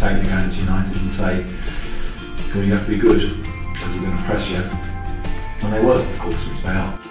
take you going to United and say, well, you have to be good because we're going to press you. And they were, of course, which they are.